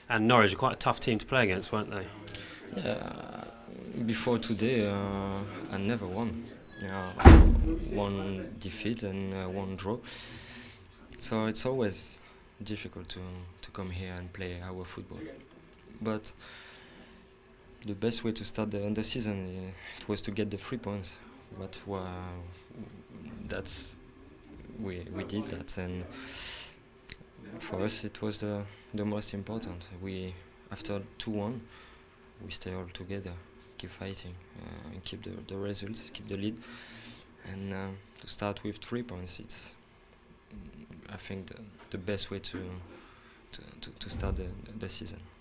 And Norwich are quite a tough team to play against, weren't they? Yeah, before today, I never won. One defeat and one draw. So it's always difficult to come here and play our football. But the best way to start the season it was to get the 3 points. But that we did that, and for us it was the most important. We after 2-1, we stay all together, keep fighting, and keep the results, keep the lead, and to start with 3 points, it's I think the best way to start the season.